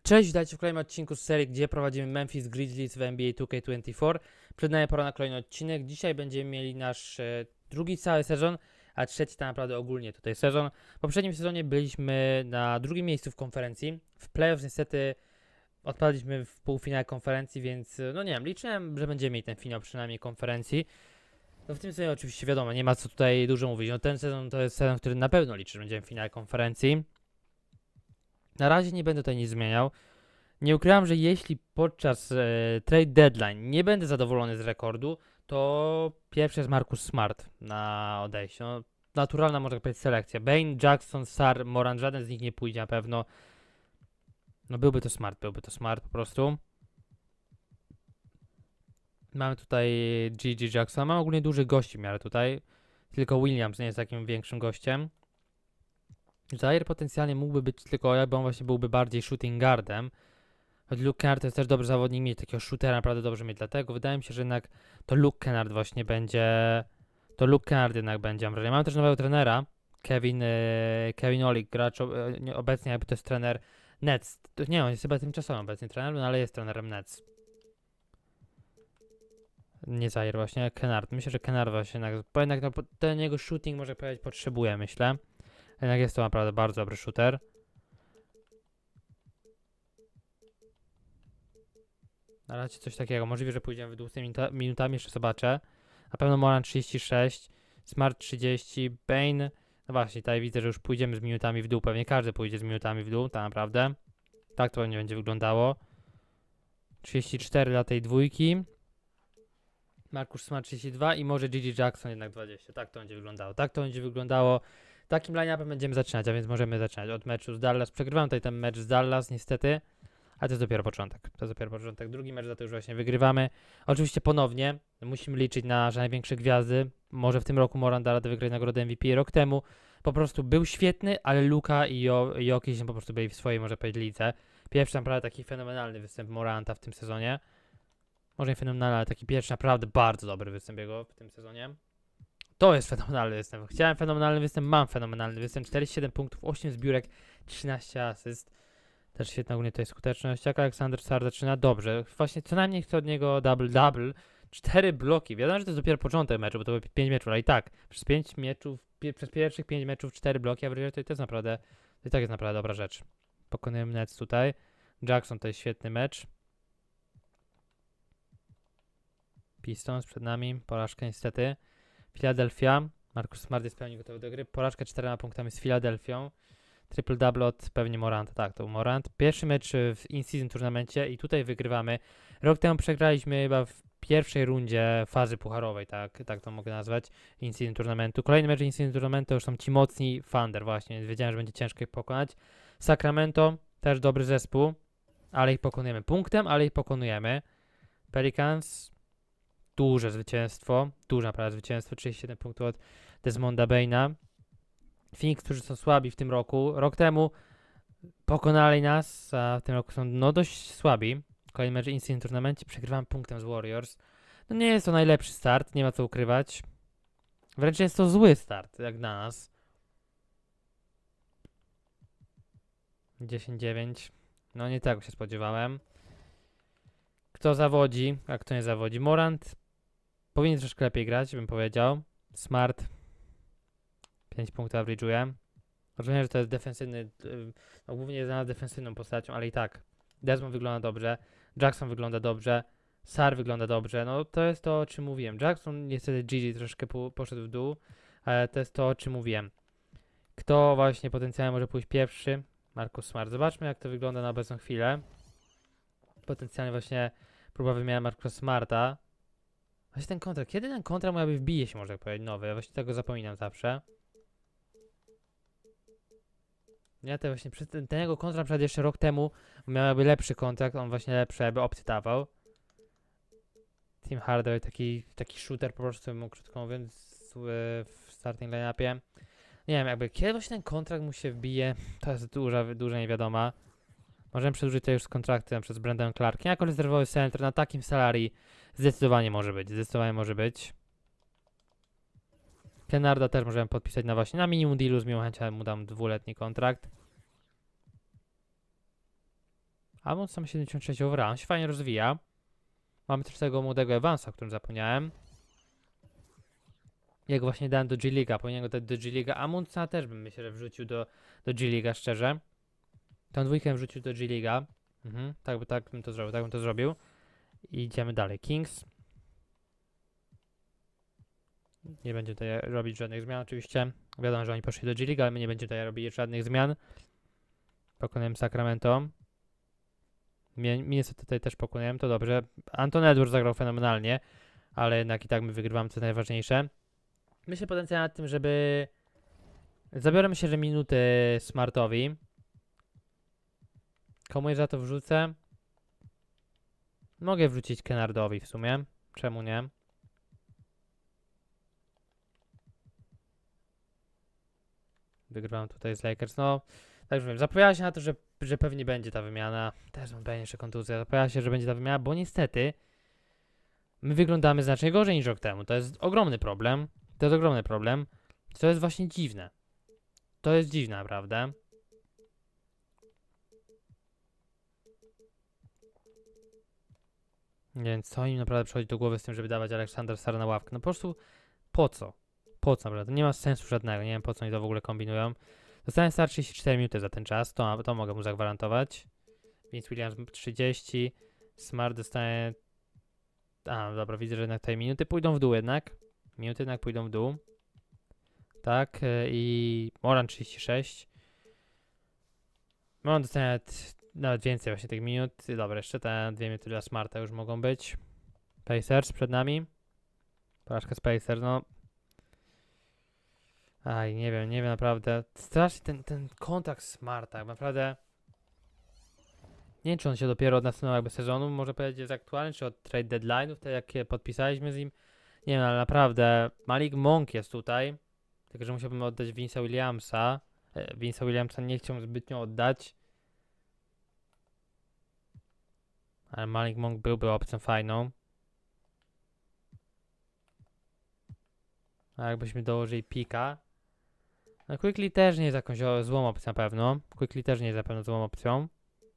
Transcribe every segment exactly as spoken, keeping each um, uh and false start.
Cześć, witajcie w kolejnym odcinku z serii, gdzie prowadzimy Memphis Grizzlies w N B A two K twenty-four. Przed nami pora na kolejny odcinek. Dzisiaj będziemy mieli nasz e, drugi cały sezon, a trzeci tak naprawdę ogólnie tutaj sezon. W poprzednim sezonie byliśmy na drugim miejscu w konferencji. W playoffs niestety odpadliśmy w półfinale konferencji, więc no nie wiem, liczyłem, że będziemy mieli ten finał przynajmniej konferencji. No w tym sezonie oczywiście wiadomo, nie ma co tutaj dużo mówić. No ten sezon to jest sezon, który na pewno liczy, że będziemy w finale konferencji. Na razie nie będę tutaj nic zmieniał. Nie ukrywam, że jeśli podczas e, trade deadline nie będę zadowolony z rekordu, to pierwszy jest Marcus Smart na odejście. No, naturalna, można powiedzieć, selekcja. Bane, Jackson, Sarr, Morant, żaden z nich nie pójdzie na pewno. No byłby to Smart, byłby to Smart po prostu. Mamy tutaj G G Jackson. Mamy ogólnie dużych gości w miarę tutaj. Tylko Williams nie jest takim większym gościem. Zaire potencjalnie mógłby być tylko, jakby on właśnie byłby bardziej shooting guardem. Choć Luke Kennard to jest też dobry zawodnik, mieć takiego shootera naprawdę dobrze mieć, dlatego wydaje mi się, że jednak to Luke Kennard właśnie będzie, to Luke Kennard jednak będzie, mam wrażenie. Mamy też nowego trenera, Kevin, e, Kevin Olik, gracz e, obecnie jakby to jest trener Nets, to, nie, on jest chyba tymczasowym obecnie trenerem, no, ale jest trenerem Nets. Nie Zaire właśnie, Kennard, myślę, że Kennard właśnie jednak, bo jednak no, ten jego shooting, może powiedzieć, potrzebuje, myślę. Jednak jest to naprawdę bardzo dobry shooter. Na razie coś takiego. Możliwe, że pójdziemy w dwudziestu minutami, jeszcze zobaczę. Na pewno Morant trzydzieści sześć, Smart trzydzieści, Bane. No właśnie, tutaj widzę, że już pójdziemy z minutami w dół. Pewnie każdy pójdzie z minutami w dół, tak naprawdę. Tak to nie będzie wyglądało. trzydzieści cztery dla tej dwójki. Marcus Smart trzydzieści dwa i może G G Jackson jednak dwadzieścia. Tak to będzie wyglądało. Tak to będzie wyglądało. Takim line-upem będziemy zaczynać, a więc możemy zaczynać od meczu z Dallas. Przegrywam tutaj ten mecz z Dallas, niestety. A to jest dopiero początek. To jest dopiero początek. Drugi mecz za to już właśnie wygrywamy. Oczywiście ponownie musimy liczyć na że największe gwiazdy. Może w tym roku Morant da radę wygrać nagrodę M V P. Rok temu po prostu był świetny, ale Luka i Jokic po prostu byli w swojej, może powiedzieć, lidze. Pierwszy naprawdę taki fenomenalny występ Moranta w tym sezonie. Może nie fenomenalny, ale taki pierwszy naprawdę bardzo dobry występ jego w tym sezonie. To jest fenomenalny występ. Chciałem fenomenalny występ, mam fenomenalny występ. czterdzieści siedem punktów, osiem zbiórek, trzynaście asyst. Też świetna ogólnie tutaj skuteczność. Jak Aleksander Sarr zaczyna dobrze. Właśnie co najmniej chcę od niego double-double. Cztery bloki. Wiadomo, że to jest dopiero początek meczu, bo to było pięć meczów, ale i tak. Przez pięć meczów, pie, przez pierwszych pięć meczów cztery bloki, a wreszcie to, to jest naprawdę, to i tak jest naprawdę dobra rzecz. Pokonujemy Nets tutaj. Jackson to jest świetny mecz. Pistons przed nami. Porażka niestety. Philadelphia. Marcus Smart jest pełni gotowy do gry. Porażka czterema punktami z Filadelfią. Triple-double od pewnie Moranta, tak, to był Morant. Pierwszy mecz w in-season turnamencie i tutaj wygrywamy. Rok temu przegraliśmy chyba w pierwszej rundzie fazy pucharowej, tak, tak to mogę nazwać, in-season turnamentu. Kolejny mecz in-season turnamentu już są ci mocni Thunder właśnie, więc wiedziałem, że będzie ciężko ich pokonać. Sacramento, też dobry zespół, ale ich pokonujemy punktem, ale ich pokonujemy. Pelicans, duże zwycięstwo, duże naprawdę zwycięstwo, trzydzieści siedem punktów od Desmonda Bane'a. Phoenix, którzy są słabi w tym roku. Rok temu pokonali nas, a w tym roku są no dość słabi. Kolejny mecz in-season turnamencie. Przegrywam punktem z Warriors. No nie jest to najlepszy start, nie ma co ukrywać. Wręcz jest to zły start, jak na nas. dziesięć dziewięć. No nie tak się spodziewałem. Kto zawodzi, a kto nie zawodzi? Morant powinien troszkę lepiej grać, bym powiedział. Smart pięć punktów average'uje. Rozumiem, że to jest defensywny, no głównie jest znana defensywną postacią, ale i tak. Desmond wygląda dobrze, Jackson wygląda dobrze, Sarr wygląda dobrze, no to jest to, o czym mówiłem. Jackson niestety G G troszkę po, poszedł w dół, ale to jest to, o czym mówiłem. Kto właśnie potencjalnie może pójść pierwszy? Marcus Smart. Zobaczmy, jak to wygląda na obecną chwilę. Potencjalnie właśnie próba wymiany Marcusa Smarta. Właśnie ten kontrakt, kiedy ten kontrakt miałby wbije się, można powiedzieć, nowy? Ja właśnie tego zapominam zawsze. Ja to właśnie, ten, ten jego kontrakt przed jeszcze rok temu miałby lepszy kontrakt, on właśnie lepszy jakby opcję dawał. Tim Hardaway, taki, taki shooter po prostu, mógł krótko mówiąc, w starting line-upie. Nie wiem, jakby kiedy właśnie ten kontrakt mu się wbije, to jest duża, duża niewiadoma. Możemy przedłużyć to już z kontraktem przez Brandon Clark. Jako rezerwowy center na takim salarii zdecydowanie może być, zdecydowanie może być. Kennarda też możemy podpisać na właśnie na minimum dealu, z miłą chęcią mu dam dwuletni kontrakt. Amon sam siedemdziesiąt sześć overall, on się fajnie rozwija. Mamy też tego młodego Evansa, o którym zapomniałem. Jak właśnie dałem do G-League'a, powinien go dać do G-League'a. Amundsa też bym myślę, że wrzucił do, do G-League'a, szczerze. Tą dwójkę wrzucił do G-League'a. Mhm, tak, by, tak bym to zrobił, tak bym to zrobił. I idziemy dalej. Kings. Nie będziemy tutaj robić żadnych zmian oczywiście. Wiadomo, że oni poszli do G-League'a, ale my nie będziemy tutaj robić żadnych zmian. Pokonujemy Sacramento. Minnesota tutaj też pokonujemy, to dobrze. Anthony Edwards zagrał fenomenalnie, ale jednak i tak my wygrywamy, co najważniejsze. Myślę potencjalnie nad tym, żeby... Zabiorę myślę, że minuty Smartowi. Komu za to wrzucę? Mogę wrzucić Kennardowi w sumie. Czemu nie? Wygrywam tutaj z Lakers. No, tak już wiem. Zapowiada się na to, że, że pewnie będzie ta wymiana. Też mam pewnie jeszcze kontuzję. Zapowiada się, że będzie ta wymiana, bo niestety my wyglądamy znacznie gorzej niż rok temu. To jest ogromny problem. To jest ogromny problem. To jest właśnie dziwne. To jest dziwne, naprawdę. Nie wiem, co im naprawdę przychodzi do głowy z tym, żeby dawać Aleksandra Stara na ławkę. No po prostu po co? Po co, naprawdę? Nie ma sensu żadnego. Nie wiem, po co oni to w ogóle kombinują. Dostanie Star trzydzieści cztery minuty za ten czas. To, to mogę mu zagwarantować. Vince Williams trzydzieści. Smart dostaje... A, dobra, widzę, że jednak tutaj minuty pójdą w dół jednak. Minuty jednak pójdą w dół. Tak, i Moran trzydzieści sześć. Moran dostaje nawet, nawet więcej właśnie tych minut. Dobra, jeszcze te dwie minuty dla Smarta już mogą być. Pacers przed nami. Porażka z Pacers, no. Aj, nie wiem, nie wiem naprawdę. Strasznie ten, ten kontakt Smarta, naprawdę. Nie wiem, czy on się dopiero od następnego jakby sezonu, może powiedzieć, jest aktualny, czy od trade deadline'ów, te jakie podpisaliśmy z nim. Nie wiem, ale naprawdę Malik Monk jest tutaj. Tylko, że musiałbym oddać Vince'a Williamsa. E, Vince'a Williamsa nie chciałbym zbytnio oddać. Ale Malik Monk byłby opcją fajną. A jakbyśmy dołożyli pika. No Quickly też nie jest jakąś o, złą opcją na pewno. Quickly też nie jest na pewno złą opcją.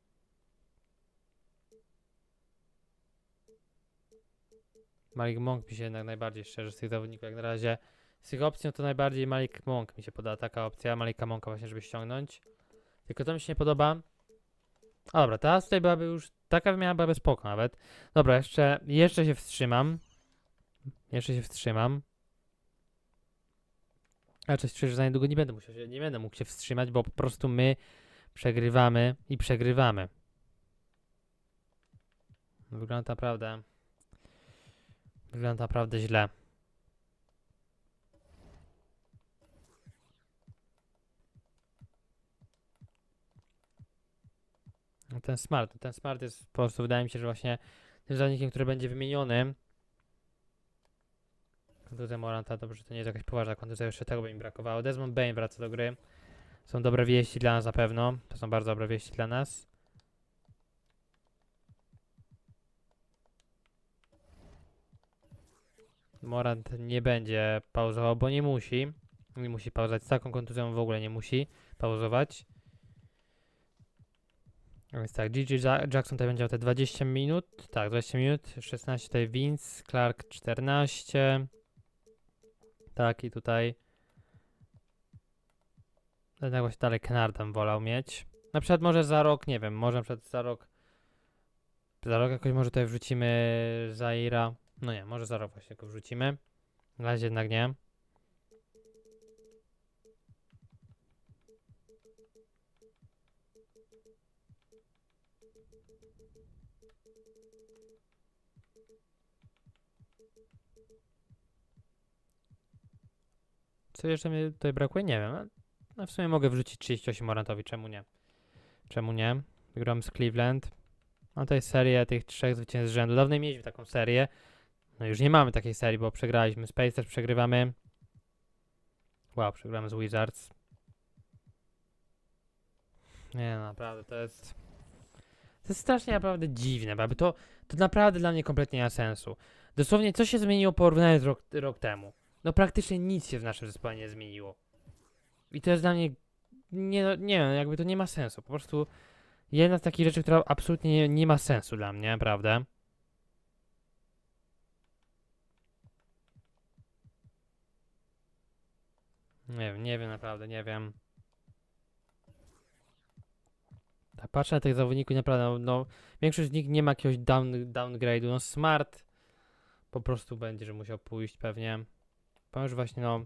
Malik Monk mi się jednak najbardziej szczerze z tych zawodników jak na razie. Z tych opcji to najbardziej Malik Monk mi się podoba taka opcja. Malika Monka właśnie, żeby ściągnąć. Tylko to mi się nie podoba. A dobra, teraz tutaj byłaby już... Taka wymiana byłaby spoko nawet. Dobra, jeszcze, jeszcze się wstrzymam. Jeszcze się wstrzymam. Ale coś czuję, że za niedługo nie będę musiał się, nie będę mógł się wstrzymać, bo po prostu my przegrywamy i przegrywamy. Wygląda naprawdę... Wygląda naprawdę źle. No ten Smart, ten Smart jest po prostu, wydaje mi się, że właśnie tym zawodnikiem, który będzie wymieniony. Kontuzja Moranta, dobrze, to nie jest jakaś poważna kontuzja, jeszcze tego by mi brakowało. Desmond Bane wraca do gry. Są dobre wieści dla nas na pewno. To są bardzo dobre wieści dla nas. Morant nie będzie pauzował, bo nie musi. Nie musi pauzować. Z taką kontuzją w ogóle nie musi pauzować. Więc tak, G G Jackson tutaj będzie miał te dwadzieścia minut. Tak, dwadzieścia minut. szesnaście tutaj Vince, Clark czternaście. Tak, i tutaj... Jednak właśnie dalej Kennardem wolał mieć. Na przykład może za rok, nie wiem, może na przykład za rok... Za rok jakoś może tutaj wrzucimy Zaira. No nie, może za rok właśnie go wrzucimy. Na razie jednak nie. Co jeszcze mi tutaj brakuje? Nie wiem. No w sumie mogę wrzucić trzydzieści osiem Morantowi, czemu nie? Czemu nie? Wygrałem z Cleveland. Mam tutaj serię tych trzech zwycięstw z rzędu. Dawno mieliśmy taką serię. No już nie mamy takiej serii, bo przegraliśmy. Space też przegrywamy. Wow, przegramy z Wizards. Nie, no, naprawdę, to jest... To jest strasznie naprawdę dziwne, bo to, to naprawdę dla mnie kompletnie nie ma sensu. Dosłownie, co się zmieniło po porównaniu z rok, rok temu? No praktycznie nic się w naszym zespole nie zmieniło. I to jest dla mnie... Nie, no, nie wiem, jakby to nie ma sensu. Po prostu... Jedna z takich rzeczy, która absolutnie nie, nie ma sensu dla mnie, naprawdę. Nie wiem, nie wiem naprawdę, nie wiem. Tak patrzę na tych zawodników, naprawdę, no, no większość z nich nie ma jakiegoś down, downgrade'u. No Smart po prostu będzie, że musiał pójść pewnie. Powiem, że właśnie no...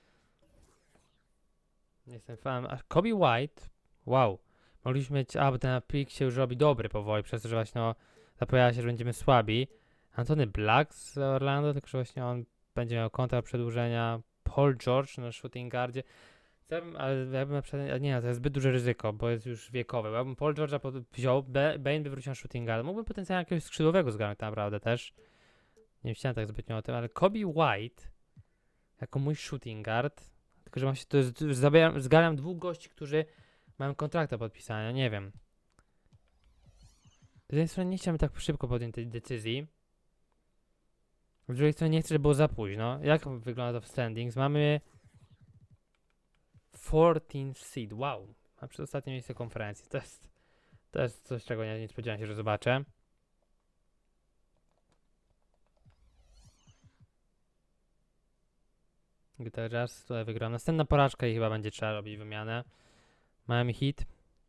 Nie jestem fanem. A Kobe White, wow. Mogliśmy mieć, a bo ten pik się już robi dobry powoli, przez to, że właśnie no, zapowiada się, że będziemy słabi. Antony Black z Orlando, tylko że właśnie on będzie miał kontrakt przedłużenia. Paul George na shooting guardzie. Ja bym, ale ja bym na przykład, nie, to jest zbyt duże ryzyko, bo jest już wiekowy. Ja bym Paul George'a pod- wziął, Be- Bane by wrócił na shooting guard. Mógłbym potencjalnie jakiegoś skrzydłowego zgarnąć tak naprawdę też. Nie myślałem tak zbytnio o tym, ale Kobe White jako mój shooting guard, tylko że właśnie to jest, zabieram, zgarniam dwóch gości, którzy mają kontrakta podpisania, nie wiem. Z jednej strony nie chciałbym tak szybko podjąć tej decyzji. Z drugiej strony nie chcę, żeby było za późno. Jak wygląda to w standings? Mamy czternastego seed, wow. A przedostatnie miejsce konferencji. To jest, to jest coś, czego nie, nie spodziewałem się, że zobaczę. Teraz tutaj wygram. Następna porażka i chyba będzie trzeba robić wymianę. Miami Heat.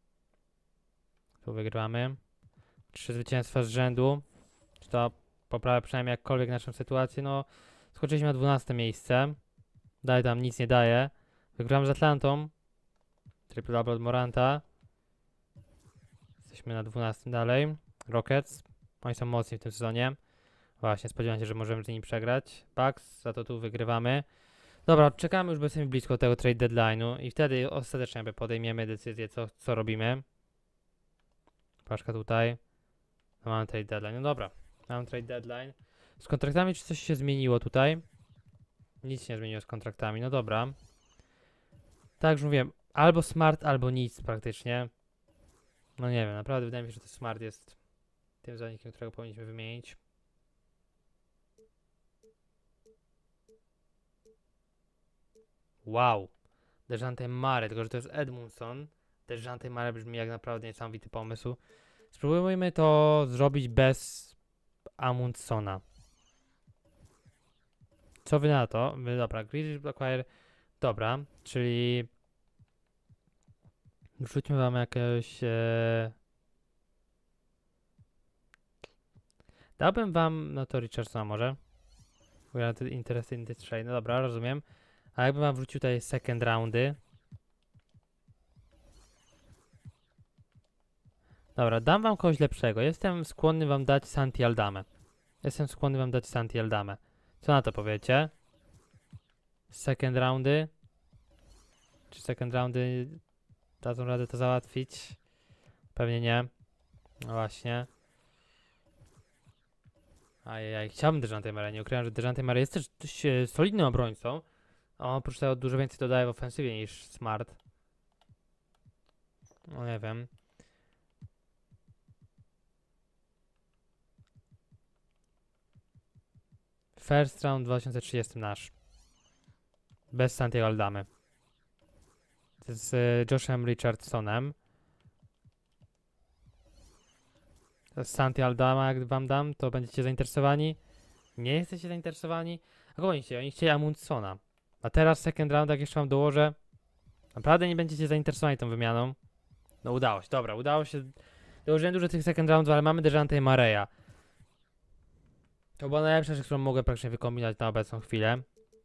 Tu wygramy. Trzy zwycięstwa z rzędu. Czy to poprawia przynajmniej jakkolwiek naszą sytuację? No, skoczyliśmy na dwunaste miejsce. Dalej tam nic nie daje. Wygramy z Atlantą. Triple double od Moranta. Jesteśmy na dwunastym dalej. Rockets. Oni są mocni w tym sezonie. Właśnie, spodziewam się, że możemy z nimi przegrać. Bucks, za to tu wygrywamy. Dobra, czekamy już, bo jesteśmy blisko tego trade deadline'u i wtedy ostatecznie jakby podejmiemy decyzję, co, co robimy. Paczka tutaj. No, mamy trade deadline. No dobra, mamy trade deadline. Z kontraktami czy coś się zmieniło tutaj? Nic się nie zmieniło z kontraktami, no dobra. Tak już mówiłem, albo Smart, albo nic praktycznie. No nie wiem, naprawdę wydaje mi się, że to Smart jest tym zawodnikiem, którego powinniśmy wymienić. Wow. Dejante Mare, tylko że to jest Edmundson. Dejante Mare brzmi jak naprawdę niesamowity pomysł. Spróbujmy to zrobić bez Amundsona. Co wy na to? Wy, dobra, Grizzlies Acquire. Dobra, czyli wrzućmy wam jakiegoś... E... Dałbym wam, no to Richardsona może. We are interested in this trade. No dobra, rozumiem. A jakbym wam wrzucił tutaj second roundy. Dobra, dam wam kogoś lepszego. Jestem skłonny wam dać Santi Aldamę. Jestem skłonny wam dać Santi Aldamę. Co na to powiecie? Second roundy. Czy second roundy dadzą radę to załatwić? Pewnie nie. No właśnie. Ajajaj, chciałbym Dejante Mare, nie ukrywam, że Dejante Mare jest też dość e, solidnym obrońcą. A on oprócz tego dużo więcej dodaje w ofensywie niż Smart. No nie wiem. First round dwa tysiące trzydzieści nasz. Bez Santiago Aldamy. Z y, Joshem Richardsonem. Z Santi Aldama, jak wam dam, to będziecie zainteresowani. Nie jesteście zainteresowani? A kogo oni chcieli? Oni chcieli Amundsona. A teraz second round, jak jeszcze wam dołożę, naprawdę nie będziecie zainteresowani tą wymianą. No udało się, dobra, udało się. Dołożyłem dużo tych second roundów, ale mamy Dejante Mareya. To była najlepsza rzecz, którą mogę praktycznie wykombinować na obecną chwilę.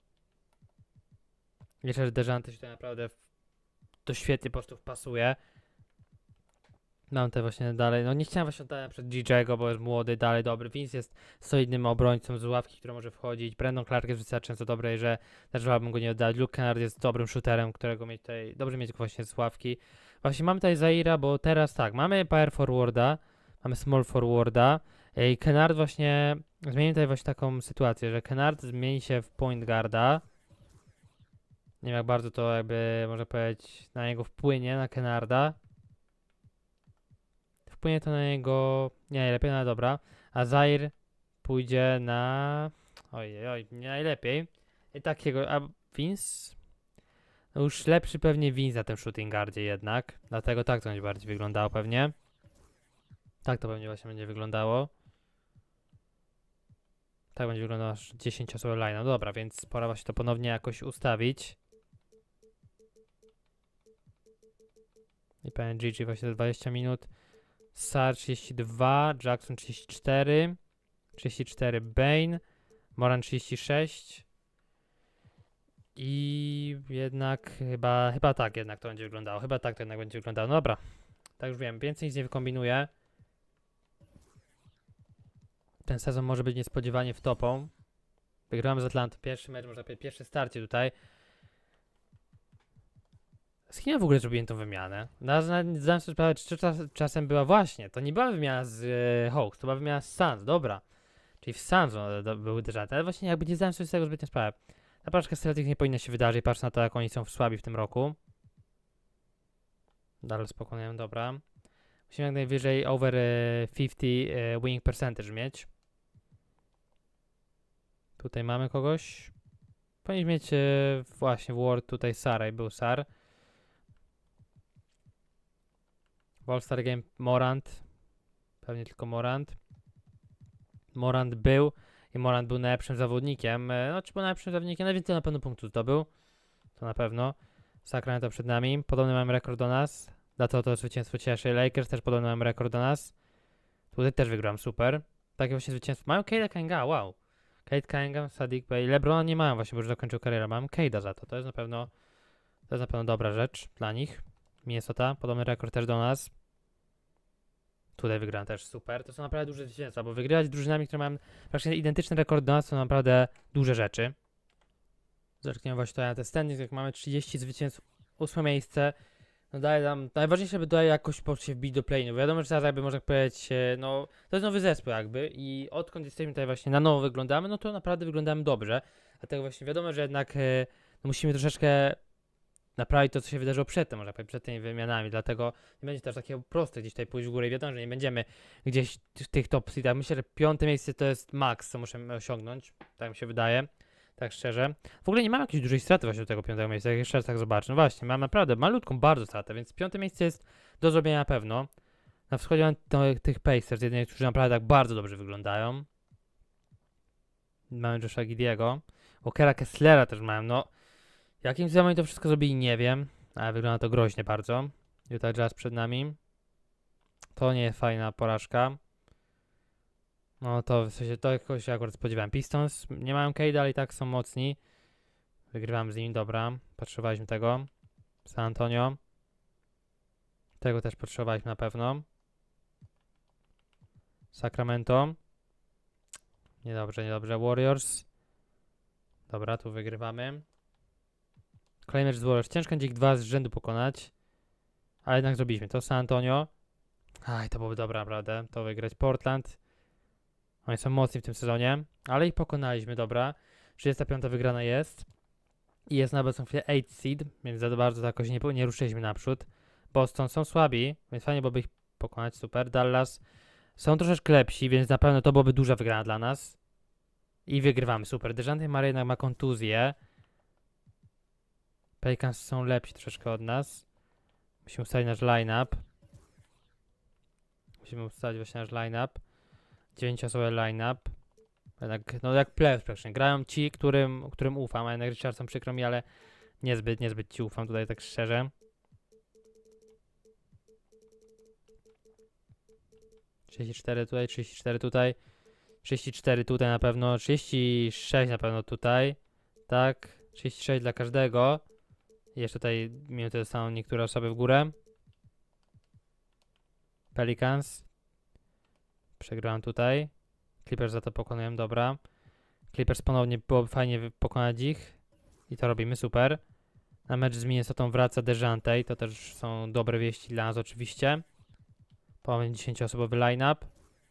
Myślę, że Dejante się tutaj naprawdę w... to świetnie po prostu wpasuje. Mam te właśnie dalej, no nie chciałem właśnie oddać przed G J'ego, bo jest młody, dalej dobry. Vince jest solidnym obrońcą z ławki, który może wchodzić. Brandon Clark jest wystarczająco dobry, że też wolałbym go nie oddać. Luke Kennard jest dobrym shooterem, którego mieć tutaj, dobrze mieć właśnie z ławki. Właśnie mamy tutaj Zaira, bo teraz tak, mamy power forwarda, mamy small forwarda i Kennard właśnie, zmieni tutaj właśnie taką sytuację, że Kennard zmieni się w point guarda. Nie wiem jak bardzo to jakby, można powiedzieć, na niego wpłynie, na Kennarda. Wpłynie to na niego nie najlepiej, no ale dobra. A Zaire pójdzie na... Ojej, oj, nie najlepiej. I takiego... A Vince? No już lepszy pewnie Vince na tym shooting guardzie jednak. Dlatego tak to będzie bardziej wyglądało pewnie. Tak to pewnie właśnie będzie wyglądało. Tak będzie wyglądało aż dziesięcioosobowy line. No dobra, więc pora właśnie to ponownie jakoś ustawić. I powiem G G właśnie za dwadzieścia minut. Sar trzydzieści dwa, Jackson trzydzieści cztery, trzydzieści cztery Bane, Moran trzydzieści sześć. I jednak chyba, chyba tak jednak to będzie wyglądało. Chyba tak to jednak będzie wyglądało. No dobra, tak już wiem, więcej nic nie wykombinuję. Ten sezon może być niespodziewanie wtopą. Wygrałem z Atlantą. Pierwszy mecz, można powiedzieć, pierwsze starcie tutaj. Z kim ja w ogóle zrobiłem tą wymianę? Nawet nie zdałem sobie sprawę, czy czas, czasem była właśnie. To nie była wymiana z e, Hawks, to była wymiana z Suns, dobra. Czyli w Suns no, były uderzane, ale właśnie jakby nie zdałem sobie z tego zbytnio sprawy. Ta paczka strategii nie powinna się wydarzyć, patrz na to, jak oni są słabi w tym roku. Dalej spokojnie, dobra. Musimy jak najwyżej over e, pięćdziesiąt e, winning percentage mieć. Tutaj mamy kogoś. Powinniśmy mieć e, właśnie w Ward tutaj Sara i był Sar. W All-Star Game Morant. Pewnie tylko Morant. Morant był i Morant był najlepszym zawodnikiem. E, no, czy był najlepszym zawodnikiem? Najwięcej na pewno punktów zdobył. To na pewno. Sacramento przed nami. Podobny mamy rekord do nas. Dlatego to zwycięstwo cieszy. Lakers też podobny mamy rekord do nas. Tutaj też wygrałem, super. Takie właśnie zwycięstwo. Mają Cade'a Cunninghama, wow. Cade Cunningham, Saddiq Bey. LeBron nie mają właśnie, bo już zakończył karierę. Mam Cade'a za to. To jest na pewno to jest na pewno dobra rzecz dla nich. Minnesota, podobny rekord też do nas. Tutaj wygrałem też super. To są naprawdę duże zwycięstwa, bo wygrywać z drużynami, które mają praktycznie identyczny rekord do nas, to naprawdę duże rzeczy. Zerkniemy właśnie tutaj na te standings, jak mamy trzydzieści zwycięstw, ósme miejsce. No daje nam, najważniejsze, by daje jakoś po się wbić do play-inu. Wiadomo, że teraz jakby można powiedzieć, no to jest nowy zespół jakby i odkąd jesteśmy tutaj właśnie na nowo wyglądamy, no to naprawdę wyglądamy dobrze. Dlatego właśnie wiadomo, że jednak no, musimy troszeczkę naprawić to, co się wydarzyło przedtem, można powiedzieć, przed tymi wymianami, dlatego nie będzie też takiego proste gdzieś tutaj pójść w górę i wiadomo, że nie będziemy gdzieś w tych top seedach. Myślę, że piąte miejsce to jest maks, co musimy osiągnąć, tak mi się wydaje, tak szczerze. W ogóle nie mam jakiejś dużej straty właśnie do tego piątego miejsca, jak jeszcze raz tak zobaczę. No właśnie, mam naprawdę malutką bardzo stratę, więc piąte miejsce jest do zrobienia na pewno. Na wschodzie mam to, tych Pacers, jedynie, którzy naprawdę tak bardzo dobrze wyglądają. Mamy Josha Giddey'ego. Walkera Kesslera też mamy, no. Jakim cudem oni to wszystko zrobili, nie wiem, ale wygląda to groźnie bardzo. Utah Jazz przed nami. To nie jest fajna porażka. No to w sensie to jakoś się akurat spodziewałem. Pistons nie mają Cade'a, ale i tak są mocni. Wygrywam z nimi, dobra. Potrzebowaliśmy tego. San Antonio. Tego też potrzebowaliśmy na pewno. Sacramento. Niedobrze, niedobrze. Warriors. Dobra, tu wygrywamy. Kolejny mecz z Warriors. Ciężko będzie ich dwa z rzędu pokonać. Ale jednak zrobiliśmy to. San Antonio. Aj, to byłoby dobre, naprawdę. To wygrać. Portland. Oni są mocni w tym sezonie. Ale ich pokonaliśmy, dobra. trzydziesta piąta wygrana jest. I jest na obecną chwilę osiem seed. Więc za bardzo jakoś nie, nie ruszyliśmy naprzód. Boston są słabi. Więc fajnie byłoby ich pokonać. Super. Dallas są troszeczkę lepsi, więc na pewno to byłoby duża wygrana dla nas. I wygrywamy. Super. DeJounte Murray jednak ma kontuzję. Pelicans są lepsi troszeczkę od nas. Musimy ustalić nasz line-up. Musimy ustalić właśnie nasz line-up. dziewięcioosobowy line-up. Jednak, no jak playoffs praktycznie. Grają ci, którym, którym ufam. A jednak Richardson przykro mi, ale niezbyt, niezbyt ci ufam tutaj tak szczerze. trzydzieści cztery tutaj, trzydzieści cztery tutaj. trzydzieści cztery tutaj na pewno. trzydzieści sześć na pewno tutaj. Tak. trzydzieści sześć dla każdego. I jeszcze tutaj minuty dostaną niektóre osoby w górę. Pelicans. Przegrałem tutaj. Clippers za to pokonują, dobra. Clippers ponownie byłoby fajnie pokonać ich. I to robimy, super. Na mecz z Minnesotą wraca DeJounte. To też są dobre wieści dla nas oczywiście. Ponownie dziesięcioosobowy line-up.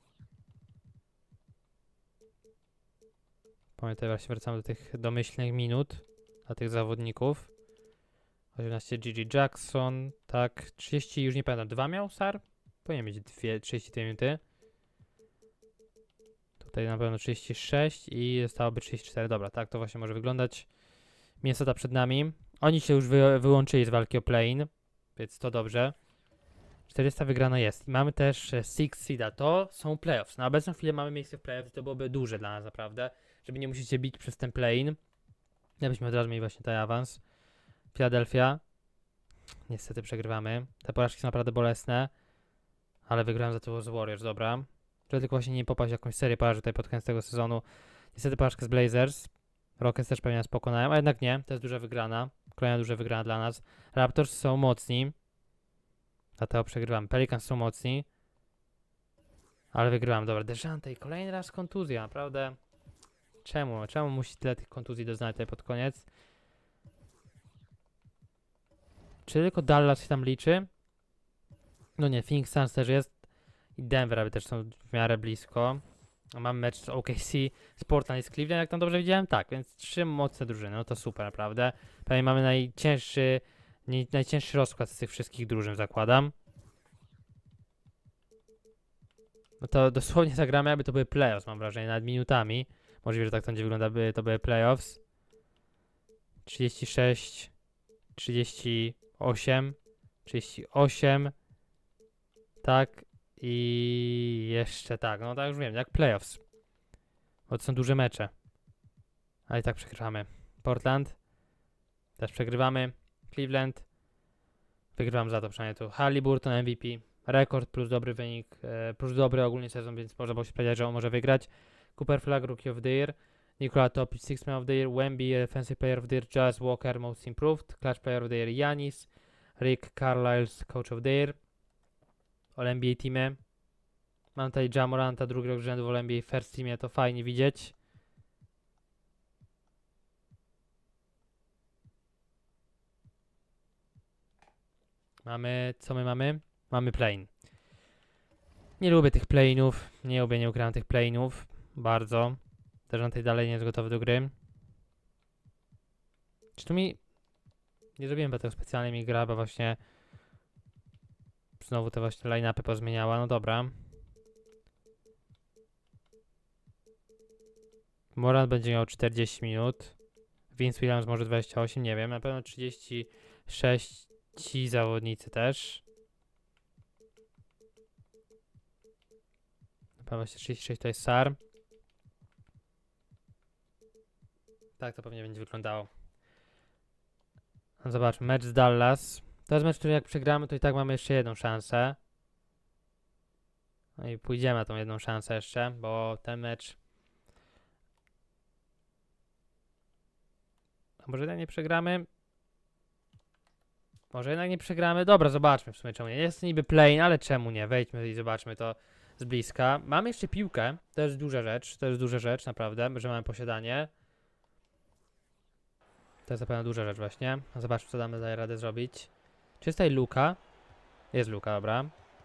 Ponownie tutaj właśnie wracamy do tych domyślnych minut. Dla tych zawodników. osiemnaście G G Jackson, tak, trzydzieści, już nie pamiętam, dwa miał Sar? Powinien mieć dwie, trzydzieści dwie minuty. Tutaj na pewno trzydzieści sześć i zostałoby trzydzieści cztery, dobra, tak to właśnie może wyglądać. Minnesota przed nami. Oni się już wy, wyłączyli z walki o play-in, więc to dobrze. czterdziesta wygrana jest. I mamy też e, Six Seeda. To są playoffs. Na obecną chwilę mamy miejsce w playoffs. To byłoby duże dla nas naprawdę. Żeby nie musicie bić przez ten play-in. Jakbyśmy od razu mieli właśnie ten awans. Philadelphia. Niestety przegrywamy. Te porażki są naprawdę bolesne. Ale wygrałem za to z Warriors, dobra. Żeby tylko właśnie nie popaść w jakąś serię porażek tutaj pod koniec tego sezonu. Niestety porażkę z Blazers. Rockets też pewnie nas pokonają, a jednak nie. To jest duża wygrana. Kolejna duża wygrana dla nas. Raptors są mocni. Dlatego przegrywam. Pelicans są mocni. Ale wygrywam. Dobra, Dejante i kolejny raz kontuzja. Naprawdę. Czemu? Czemu musi tyle tych kontuzji doznać tutaj pod koniec? Czy tylko Dallas się tam liczy? No nie, Phoenix Suns też jest. I Denver, aby też są w miarę blisko. Mam mecz z O K C, z Portland i z Cleveland, jak tam dobrze widziałem? Tak, więc trzy mocne drużyny, no to super, naprawdę. Pewnie mamy najcięższy, nie, najcięższy rozkład z tych wszystkich drużyn, zakładam. No to dosłownie zagramy, aby to były playoffs, mam wrażenie, nad minutami. Możliwe, że tak to będzie wygląda, by to były playoffs. trzydzieści sześć, trzydzieści osiem, trzydzieści osiem, tak. I jeszcze tak, no tak już wiem, jak playoffs. Bo to są duże mecze. Ale i tak przegrywamy. Portland. Też przegrywamy. Cleveland. Wygrywam za to przynajmniej tu. Haliburton M V P. Rekord plus dobry wynik. E, plus dobry ogólnie sezon, więc można było się powiedzieć, że on może wygrać. Cooper Flag Rookie of the Year. Nikola Topic Six Man of the Year. Wemby Defensive Player of the Year. Jazz Walker Most Improved. Clutch Player of the Year Giannis. Rick Carlisle Coach of the Year. All N B A teamie. Mam tutaj Ja Moranta, drugi rok rzędu w All N B A First Teamie, to fajnie widzieć. Mamy, co my mamy? Mamy play-in. Nie lubię tych play-inów, nie lubię, nie ukrywam tych play-inów, bardzo. Też on tutaj dalej nie jest gotowy do gry. Czy tu mi... Nie zrobiłem tego specjalnie, mi gra, bo właśnie... Znowu te właśnie line-upy pozmieniała, no dobra. Morant będzie miał czterdzieści minut. Vince Williams może dwadzieścia osiem, nie wiem. Na pewno trzydzieści sześć ci zawodnicy też. Na pewno trzydzieści sześć to jest Sar. Tak to pewnie będzie wyglądało. No zobaczmy, mecz z Dallas. To jest mecz, który jak przegramy, to i tak mamy jeszcze jedną szansę. No i pójdziemy na tą jedną szansę jeszcze, bo ten mecz... A może jednak nie przegramy? Może jednak nie przegramy? Dobra, zobaczmy w sumie czemu nie. Jest niby play, ale czemu nie? Wejdźmy i zobaczmy to z bliska. Mamy jeszcze piłkę. To jest duża rzecz. To jest duża rzecz, naprawdę, że mamy posiadanie. To jest na pewno duża rzecz właśnie. Zobaczmy, co damy daje radę zrobić. Czy jest tutaj Luka? Jest Luka, dobra.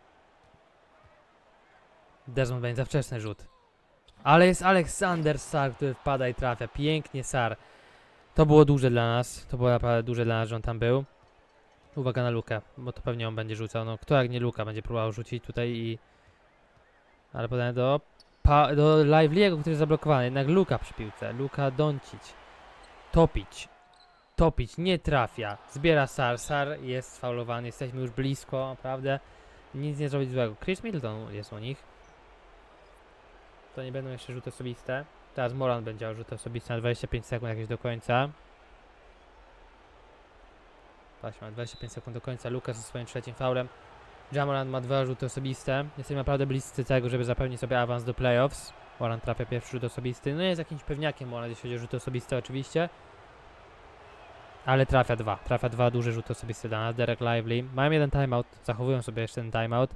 Desmond Bane, za wczesny rzut. Ale jest Aleksander Sar, który wpada i trafia. Pięknie Sar. To było duże dla nas. To było naprawdę duże dla nas, że on tam był. Uwaga na Lukę, bo to pewnie on będzie rzucał. No kto jak nie Luka będzie próbował rzucić tutaj i... Ale podaję do... Pa do Lively'ego, który jest zablokowany. Jednak Luka przy piłce. Luka Doncic. Topić. Topić. Nie trafia. Zbiera Sar. Sar jest sfaulowany. Jesteśmy już blisko, naprawdę. Nic nie zrobić złego. Chris Middleton jest u nich. To nie będą jeszcze rzuty osobiste. Teraz Morant będzie miał rzuty osobiste na dwadzieścia pięć sekund jakieś do końca. Właśnie, ma dwadzieścia pięć sekund do końca. Lukas ze swoim trzecim faulem. Ja Morant ma dwa rzuty osobiste. Jesteśmy naprawdę bliscy tego, żeby zapewnić sobie awans do playoffs. Morant trafia pierwszy rzut osobisty. No jest jakimś pewniakiem Morant, jeśli chodzi o rzuty osobiste oczywiście. Ale trafia dwa. Trafia dwa duże rzuty osobiste dla nas. Derek Lively. Mają jeden timeout. Zachowują sobie jeszcze ten timeout.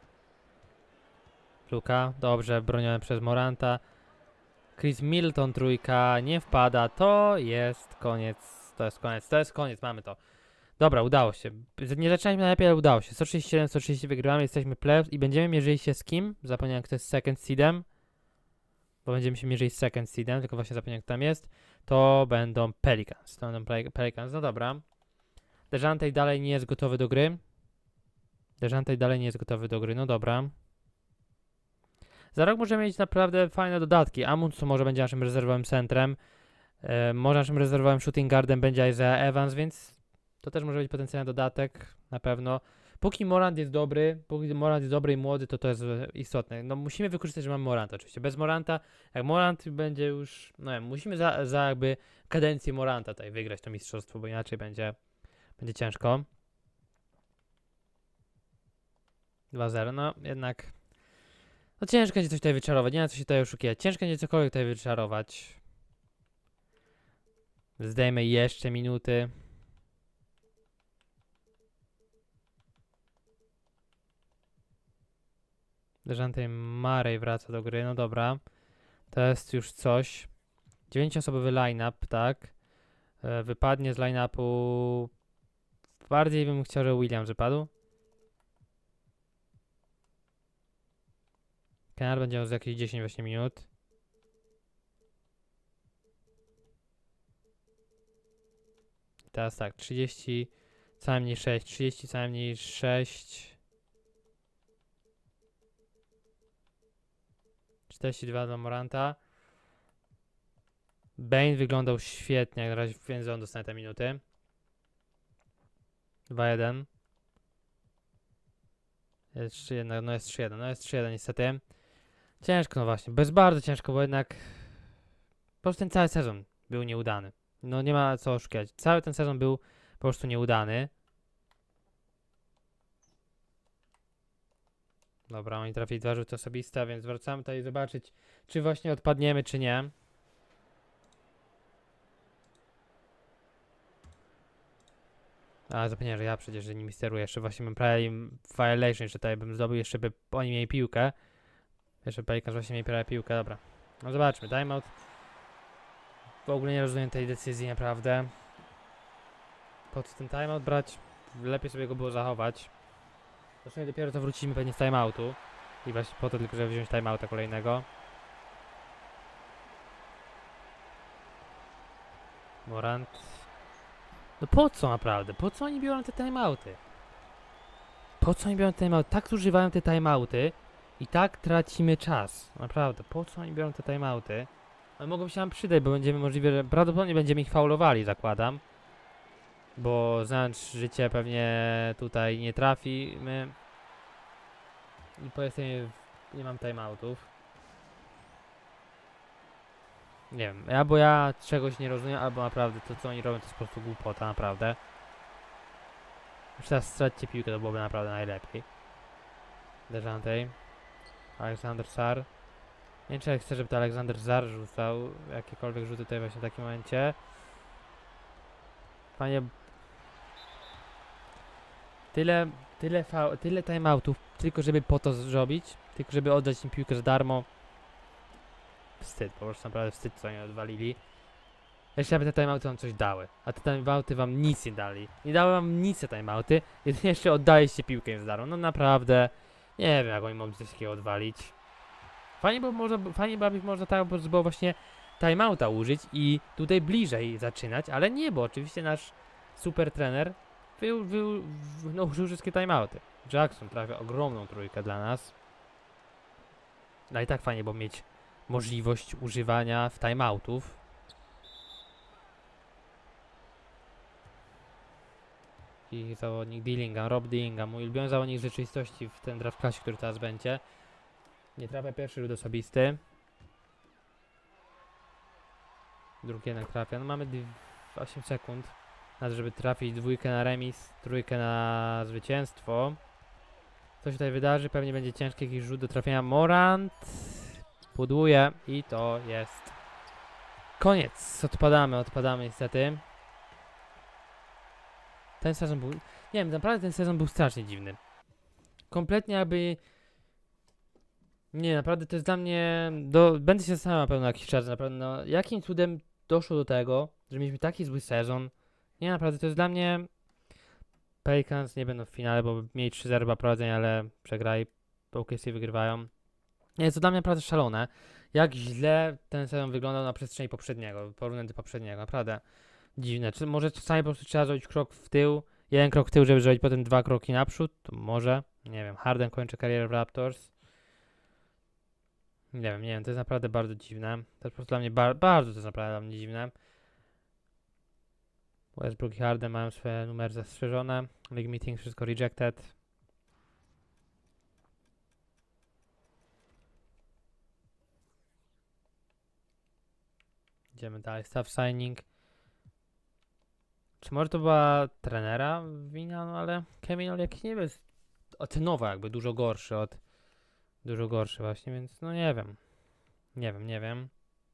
Luka. Dobrze, broniony przez Moranta. Chris Middleton trójka. Nie wpada. To jest koniec. To jest koniec. To jest koniec. Mamy to. Dobra, udało się. Nie zaczynaliśmy najlepiej, ale udało się. sto trzydzieści siedem sto trzydzieści wygrywamy. Jesteśmy playoffs i będziemy mierzyli się z kim? Zapomniałem, kto jest second seedem. Bo będziemy się mierzyć z second seedem, tylko właśnie zapomniałem, kto tam jest. To będą Pelicans. To będą Pelicans, no dobra. Dejante dalej nie jest gotowy do gry. Dejante dalej nie jest gotowy do gry, no dobra. Za rok możemy mieć naprawdę fajne dodatki. Amundsen może będzie naszym rezerwowym centrem. E, może naszym rezerwowym shooting guardem będzie Isaiah Evans, więc to też może być potencjalny dodatek, na pewno. póki Morant jest dobry, póki Morant jest dobry i młody, to to jest e, istotne. No musimy wykorzystać, że mamy Moranta oczywiście. Bez Moranta, jak Morant będzie już, no wiem, musimy za, za jakby kadencję Moranta tutaj wygrać to mistrzostwo, bo inaczej będzie, będzie ciężko. dwa zero, no jednak, no ciężko będzie coś tutaj wyczarować, nie ma co się tutaj oszukiwać. Ciężko będzie cokolwiek tutaj wyczarować. Zdejmę jeszcze minuty. Dejante Murray wraca do gry, no dobra. To jest już coś. dziewięcioosobowy line-up, tak. E, wypadnie z line-upu... Bardziej bym chciał, że Williams wypadł. Kennard będzie miał za jakieś dziesięć właśnie minut. Teraz tak, trzydzieści, co najmniej sześć, trzydzieści, co najmniej sześć. czterdzieści dwa dla Moranta. Bane wyglądał świetnie, jak na razie, więc on dostanie te minuty. dwa jeden. Jest trzy jeden, no jest trzy jeden, no jest trzy jeden niestety. Ciężko, no właśnie, bez bardzo ciężko, bo jednak po prostu ten cały sezon był nieudany. No nie ma co oszukiwać. Cały ten sezon był po prostu nieudany. Dobra, oni trafili dwa rzuty osobiste, więc wracamy tutaj zobaczyć, czy właśnie odpadniemy, czy nie. A zapomniałem, że ja przecież nimi steruję. Jeszcze właśnie bym prawie im violation, że tutaj bym zdobył, jeszcze by oni mieli piłkę. Jeszcze Pelicans właśnie mieli prawie piłkę, dobra. No zobaczmy, timeout. W ogóle nie rozumiem tej decyzji, naprawdę. Po co ten timeout brać? Lepiej sobie go było zachować. Zresztą dopiero to wrócimy pewnie z timeoutu. I właśnie po to tylko, żeby wziąć timeouta kolejnego. Morant. No po co naprawdę? Po co oni biorą te timeouty? Po co oni biorą te timeouty? Tak zużywają te timeouty i tak tracimy czas. Naprawdę, po co oni biorą te timeouty? Ale mogą się nam przydać, bo będziemy możliwe, że prawdopodobnie będziemy ich faulowali, zakładam. Bo znając życie pewnie tutaj nie trafimy. I powiedzmy, nie mam timeoutów. Nie wiem, albo ja czegoś nie rozumiem, albo naprawdę to co oni robią to jest po prostu głupota, naprawdę. Już teraz straćcie piłkę, to byłoby naprawdę najlepiej. Dejante. Aleksander Sarr. Nie wiem, czy ja chcę, żeby to Aleksander Sarr rzucał jakiekolwiek rzuty tutaj właśnie w takim momencie. Panie... Tyle, tyle, tyle timeoutów, tylko żeby po to zrobić, tylko żeby oddać im piłkę za darmo. Wstyd, po prostu naprawdę wstyd, co oni odwalili. Jeszcze aby te timeouty wam coś dały, a te timeouty wam nic nie dali. Nie dały wam nic te timeouty, jedynie jeszcze oddaliście piłkę im za darmo. No naprawdę, nie wiem jak oni mogli coś takiego odwalić. Fajnie było, można, fajnie było, można tak było właśnie timeouta użyć i tutaj bliżej zaczynać, ale nie, bo oczywiście nasz super trener wy, wy, no, użył wszystkie timeouty. Jackson trafia ogromną trójkę dla nas. No i tak fajnie było mieć możliwość używania w timeoutów. I zawodnik Dillingham, Rob Dillingham, mój ulubiony zawodnik rzeczywistości w ten draft class, który teraz będzie. Nie trafia pierwszy rzut osobisty. Drugi jednak trafia. No mamy osiem sekund na to, żeby trafić dwójkę na remis, trójkę na zwycięstwo. Co się tutaj wydarzy? Pewnie będzie ciężki jakiś rzut do trafienia. Morant pudłuje i to jest koniec. Odpadamy, odpadamy niestety. Ten sezon był... Nie wiem, naprawdę ten sezon był strasznie dziwny. Kompletnie jakby... Nie, naprawdę to jest dla mnie... Do... Będę się zastanawiał na pewno jakiś czas, naprawdę no, jakim cudem doszło do tego, że mieliśmy taki zły sezon. Nie, naprawdę to jest dla mnie... Pelicans nie będą w finale, bo mieli trzy zero prowadzenia, ale przegrali, bo O K C wygrywają. Nie, jest to dla mnie naprawdę szalone, jak źle ten sezon wyglądał na przestrzeni poprzedniego, porównany do poprzedniego, naprawdę dziwne. Czy może czasami po prostu trzeba zrobić krok w tył, jeden krok w tył, żeby zrobić potem dwa kroki naprzód? To może, nie wiem, Harden kończy karierę w Raptors. Nie wiem, nie wiem, to jest naprawdę bardzo dziwne. To jest po prostu dla mnie bar bardzo to jest naprawdę dla mnie dziwne. Westbrook i Harden mają swoje numery zastrzeżone. League meeting, wszystko rejected. Idziemy dalej. Staff signing. Czy może to była trenera wina? No ale Kevin jakiś nie jest ocenowo jakby dużo gorszy od... Dużo gorszy właśnie, więc no nie wiem. Nie wiem, nie wiem.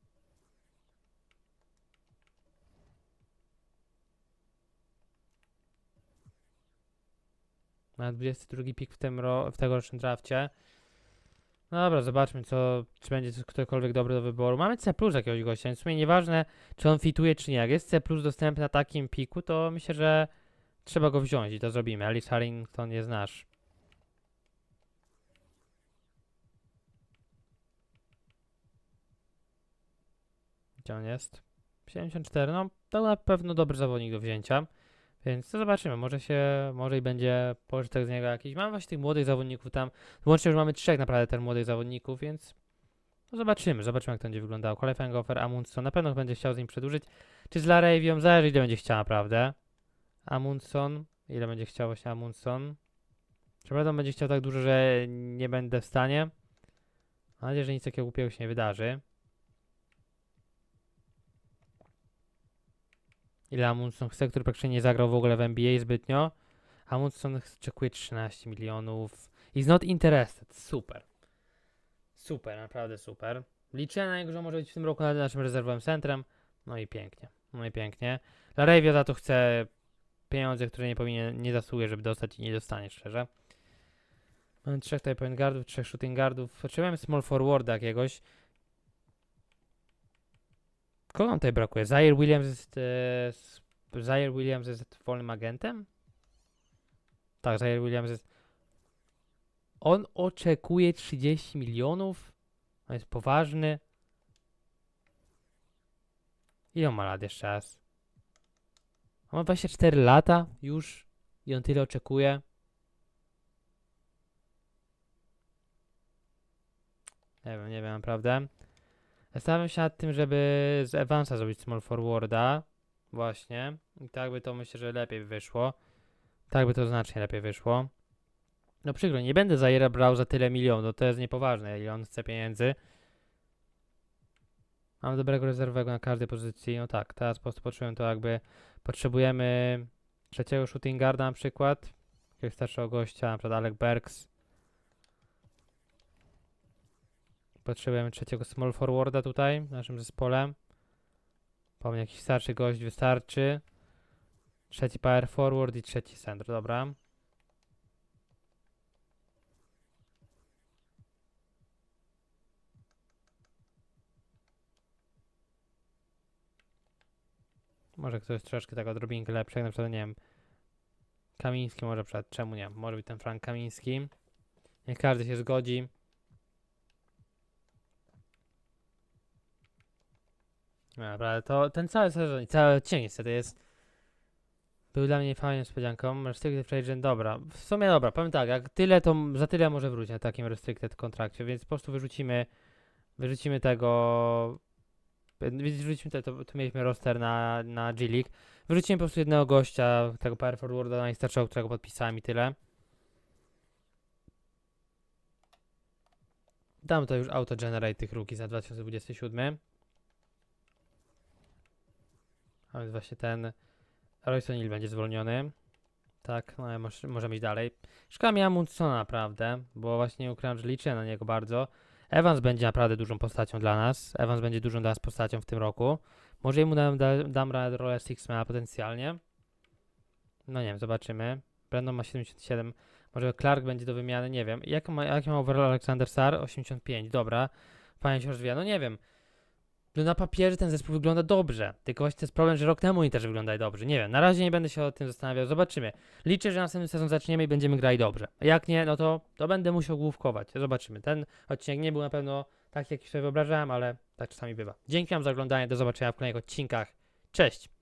Na dwudziesty drugi pik w tym ro w tegorocznym drafcie. No dobra, zobaczmy co, czy będzie ktokolwiek dobry do wyboru. Mamy C plus jakiegoś gościa, więc w sumie nieważne czy on fituje czy nie. Jak jest C plus dostępny na takim piku, to myślę, że trzeba go wziąć i to zrobimy. Alice Harrington jest nasz. Gdzie on jest? siedemdziesiąt cztery, no to na pewno dobry zawodnik do wzięcia. Więc to zobaczymy, może się, może i będzie pożytek z niego jakiś. Mamy właśnie tych młodych zawodników tam, łącznie już mamy trzech naprawdę tych młodych zawodników, więc no zobaczymy, zobaczymy jak to będzie wyglądało. Qualifying offer, Amundsen, na pewno będzie chciał z nim przedłużyć. Czy z Laravią, zależy ile będzie chciał naprawdę. Amundsen, ile będzie chciał właśnie Amundsen. Czy prawda będzie chciał tak dużo, że nie będę w stanie. Mam nadzieję, że nic takiego głupiego się nie wydarzy. Ile Amundsen chce, który praktycznie nie zagrał w ogóle w N B A zbytnio. Amundsen oczekuje trzynaście milionów. He's not interested. Super. Super, naprawdę super. Liczę na niego, że może być w tym roku naszym rezerwowym centrem. No i pięknie. No i pięknie. Laravia za to chce pieniądze, które nie powinien, nie zasługuje, żeby dostać i nie dostanie, szczerze. Mamy trzech tutaj point guardów, trzech shooting guardów. Potrzebujemy small forwarda jakiegoś. Kogo nam tutaj brakuje? Zaire Williams jest... E, Zaire Williams jest wolnym agentem? Tak, Zaire Williams jest... On oczekuje trzydzieści milionów? On jest poważny? Ile on ma lat jeszcze raz? On ma dwadzieścia cztery lata już i on tyle oczekuje. Nie wiem, nie wiem naprawdę. Zastanawiam się nad tym, żeby z Evansa zrobić small forwarda. Właśnie. I tak by to myślę, że lepiej wyszło. Tak by to znacznie lepiej wyszło. No przykro, nie będę Zaira brał za tyle milionów, to jest niepoważne, ile on chce pieniędzy. Mam dobrego rezerwowego na każdej pozycji. No tak, teraz po prostu poczułem to jakby... Potrzebujemy trzeciego shooting guarda na przykład. Jakiegoś starszego gościa, na przykład Alec Burks. Potrzebujemy trzeciego small forwarda tutaj w naszym zespole. Powiem, jakiś starszy gość wystarczy. Trzeci power forward i trzeci center, dobra. Może ktoś troszeczkę tak odrobinkę lepszy, jak na przykład, nie wiem, Kamiński może przed, czemu nie? Może być ten Frank Kamiński. Niech każdy się zgodzi. Dobra, to ten cały sezon i cały odcinek niestety jest... Był dla mnie fajną niespodzianką. Restricted Free Agent, dobra. W sumie dobra, powiem tak, jak tyle, to za tyle może wrócić na takim Restricted kontrakcie, więc po prostu wyrzucimy wyrzucimy tego... Wyrzucimy te, to, tu mieliśmy roster na, na G League. Wyrzucimy po prostu jednego gościa, tego power forwarda najstarszego, którego podpisałem i tyle. Dam to już auto-generate tych rookies za dwa tysiące dwudziesty siódmy. A więc właśnie ten Royce O'Neal będzie zwolniony. Tak, no może, możemy iść dalej. Szkoda mi Amundsona naprawdę, bo właśnie ukrywam, że liczę na niego bardzo. Evans będzie naprawdę dużą postacią dla nas. Evans będzie dużą dla nas postacią w tym roku. Może mu dam, dam, dam rolę Sixmana potencjalnie. No nie wiem, zobaczymy. Brandon ma siedemdziesiąt siedem. Może Clark będzie do wymiany, nie wiem. Jak ma, jak ma overall Alexander Sarr? osiemdziesiąt pięć, dobra. Fajnie się rozwija, no nie wiem. No na papierze ten zespół wygląda dobrze. Tylko właśnie to jest problem, że rok temu oni też wyglądali dobrze. Nie wiem, na razie nie będę się o tym zastanawiał. Zobaczymy. Liczę, że następny sezon zaczniemy i będziemy grali dobrze. A jak nie, no to, to będę musiał główkować. Zobaczymy. Ten odcinek nie był na pewno taki, jaki sobie wyobrażałem, ale tak czasami bywa. Dzięki wam za oglądanie. Do zobaczenia w kolejnych odcinkach. Cześć!